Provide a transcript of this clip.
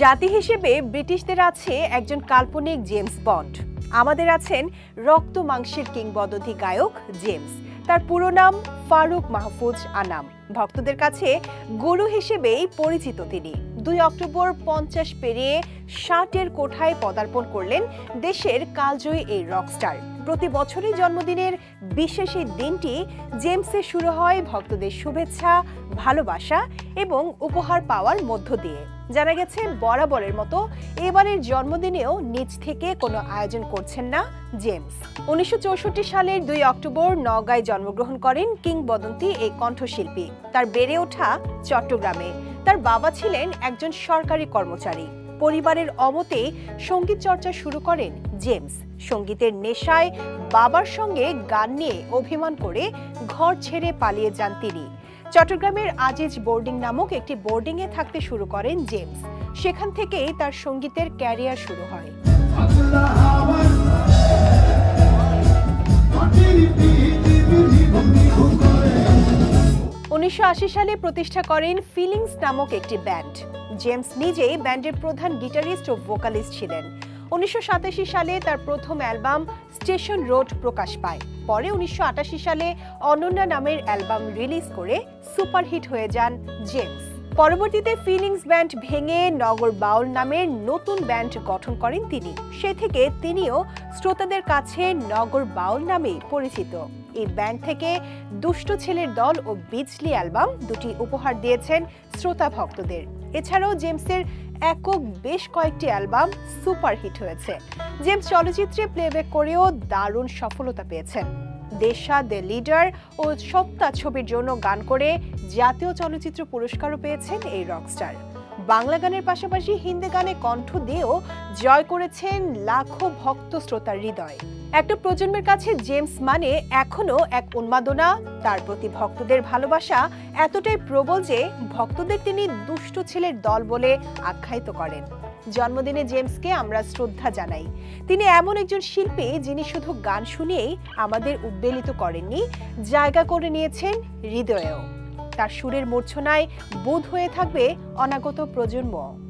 জাতি হিসেবে ব্রিটিশদের আছে একজন কাল্পনিক জেমস বন্ড। আমাদের আছেন রক্ত মাংসের কিংবদন্তি গায়ক জেমস। তার পুরো নাম ফারুক মাহফুজ আনাম। ভক্তদের কাছে গুরু হিসেবেই পরিচিত তিনি। 2 অক্টোবর 50 পেরিয়ে 60-এর কোঠায় পদার্পণ করলেন দেশের কালজয়ী এই রকস্টার। প্রতি বছরই জন্মদিনের বিশেষ এই দিনটি জেমসের শুরু হয় ভক্তদের শুভেচ্ছা, ভালোবাসা এবং উপহার পাওয়ার মধ্য দিয়ে। জানা গেছে বরাবরের মতো এবারের জন্মদিনেও নিজ থেকে কোনো আয়োজন করছেন না জেমস। 1964 সালের 2 অক্টোবর নওগাঁয় জন্মগ্রহণ করেন কিংবদন্তি এই কণ্ঠশিল্পী। তার বেড়ে ওঠা চট্টগ্রামে। তার বাবা ছিলেন একজন সরকারি কর্মচারী। পরিবারের অমতে সঙ্গীত চর্চা শুরু করেন জেমস। সঙ্গীতের নেশায় বাবার সঙ্গে গান নিয়ে অভিমান করে ঘর ছেড়ে পালিয়ে যান তিনি। চট্টগ্রামের আজিজ বোর্ডিং নামক একটি বোর্ডিংয়ে থাকতে শুরু করেন জেমস। সেখান থেকেই তার সঙ্গীতের ক্যারিয়ার শুরু হয়। 1980 সালে প্রতিষ্ঠা করেন ফিলিংস নামক একটি ব্যান্ড। জেমস নিজেই ব্যান্ডের প্রধান গিটারিস্ট ও ভোকালিস্ট ছিলেন। 1987 সালে তার প্রথম অ্যালবাম স্টেশন রোড প্রকাশ পায়। পরে 1988 সালে অনন্যা নামের অ্যালবাম রিলিজ করে সুপারহিট হয়ে যান জেমস। পরবর্তীতে ফিলিংস ব্যান্ড ভেঙে নগর বাউল নামের নতুন ব্যান্ড গঠন করেন তিনি। সে থেকে তিনিও শ্রোতাদের কাছে নগর বাউল নামেই পরিচিত। এই ব্যান্ড থেকে দুষ্ট ছেলের দল ও বিজলি অ্যালবাম দুটি উপহার দিয়েছেন শ্রোতা ভক্তদের। এছাড়াও জেমসের একক বেশ কয়েকটি অ্যালবাম সুপারহিট হয়েছে। জেমস চলচ্চিত্রে প্লেব্যাক করেও দারুণ সফলতা পেয়েছেন। দেশা, দ্য লিডার ও সত্তা ছবির জন্য গান করে জাতীয় চলচ্চিত্র পুরস্কারও পেয়েছেন এই রকস্টার। বাংলা গানের পাশাপাশি হিন্দি গানে কণ্ঠ দিয়েও জয় করেছেন লাখো ভক্ত শ্রোতার হৃদয়। একটা প্রজন্মের কাছে জেমস মানে এখনো এক উন্মাদনা। তার প্রতি ভক্তদের ভালোবাসা এতটাই প্রবল যে ভক্তদের তিনি দুষ্ট ছেলের দল বলে আখ্যায়িত করেন। জন্মদিনে জেমসকে আমরা শ্রদ্ধা জানাই। তিনি এমন একজন শিল্পী যিনি শুধু গান শুনিয়েই আমাদের উদ্বেলিত করেননি, জায়গা করে নিয়েছেন হৃদয়েও। তার সুরের মূর্ছনায় বোধ হয়ে থাকবে অনাগত প্রজন্ম।